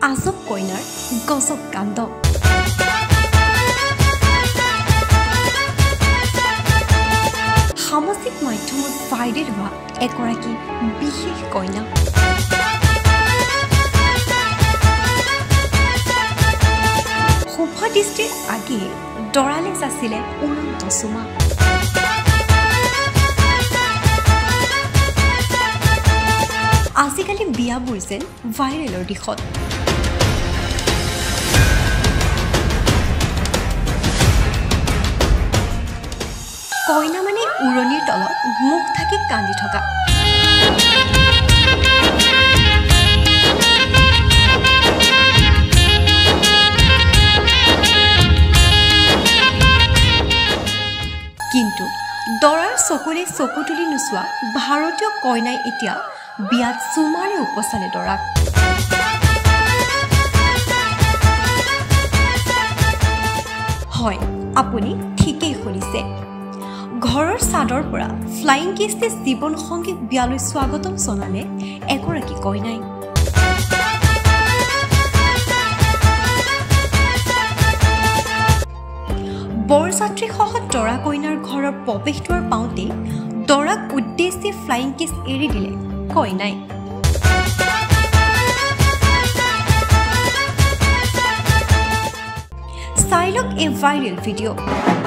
আজব কইনাৰ গজব কাণ্ড। সামাজিক মাধ্যমত ভাইৰেল হোৱা এগৰাকী বিশেষ কইনা। শোভা দৃষ্টিৰ আগেয়ে দৰালে যাছিলে উলন্ত চুমা। আজিকালি বিয়াবোৰ যেন ভাইৰেলৰ দিশত। কইনা মানে উৰণিৰ তলত মুখ থাকি কান্দি থকা। কিন্তু দৰাৰ চকুৰে চকু তুলি নোচোৱা ভাৰতীয় কইনাই এতিয়া বিয়াত চুমাৰে উপচালে দৰাক। হয়, আপুনি ঠিকেই শুনিছে। ঘৰৰ চাদৰ পৰা ফ্লাইং কিছে জীৱন সংগীত বিয়ালৈ স্বাগতম জনালে এগৰাকী কইনাই। বৰযাত্ৰীসহ দৰা কইনাৰ ঘৰৰ প্ৰৱেশ দুৱাৰ পাওঁতে দৰাক উদ্দেশ্যে ফ্লাইং কিছ এৰি দিলে কইনাই। চাই লওক এই ভাইৰেল ভিডিঅ'।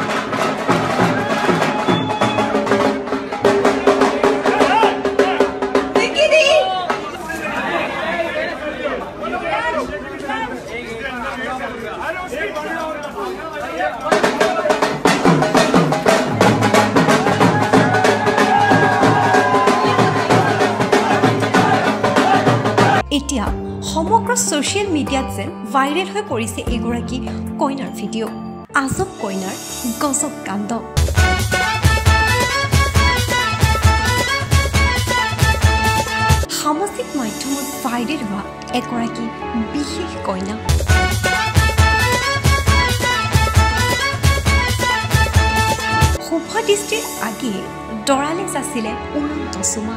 এতিয়া সমগ্ৰ ছ'চিয়েল মিডিয়াত যেন ভাইৰেল হৈ পৰিছে এগৰাকী কইনাৰ ভিডিঅ'। আজব কইনাৰ গজব কাণ্ড। সামাজিক মাধ্যমত ভাইৰেল হোৱা এগৰাকী বিশেষ কইনা। শোভা দৃষ্টিৰ আগেয়ে দৰালে যাছিলে উলন্ত চুমা।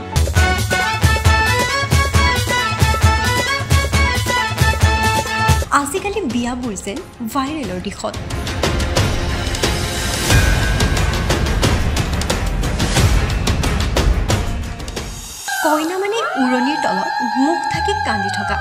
আজিকালি বিয়াবোৰ যেন ভাইৰেলৰ দিশত। কইনা মানে উৰণিৰ তলত মুখ থাকি কান্দি থকা।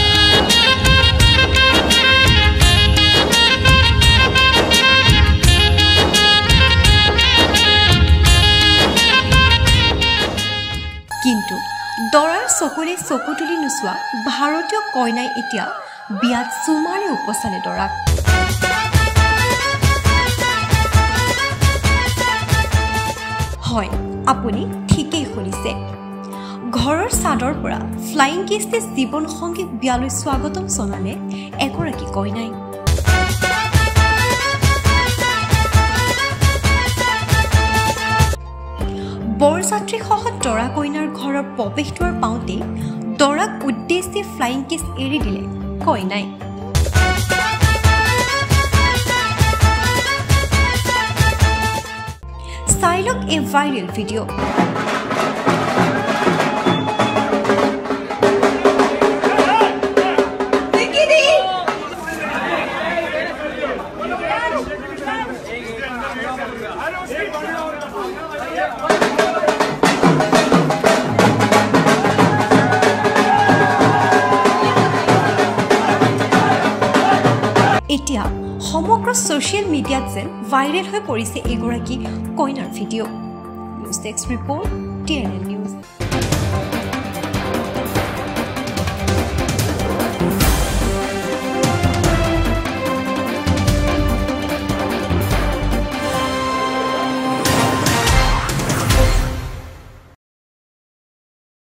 কিন্তু দৰাৰ চকুৰে চকু তুলি নোচোৱা ভাৰতীয় কইনাই এতিয়া বিয়াত চুমাৰে উপচালে দৰাক। হয়, আপুনি ঠিকেই শুনিছে। ঘৰৰ চাদৰ পৰা ফ্লাইং কিছে জীৱন সংগীত বিয়ালৈ স্বাগতম জনালে এগৰাকী কইনাই। বৰযাত্ৰীসহ দৰা কইনাৰ ঘৰৰ প্ৰৱেশ দুৱাৰ পাওঁতে দৰাক উদ্দেশ্যে ফ্লাইং কিছ এৰি দিলে কইনাই। চাই লওক এই ভাইৰেল ভিডিঅ'। এতিয়া সমগ্ৰ ছ'চিয়েল মিডিয়াত যেন ভাইৰেল হৈ পৰিছে এগৰাকী কইনাৰ video'. News desk report, TNN news.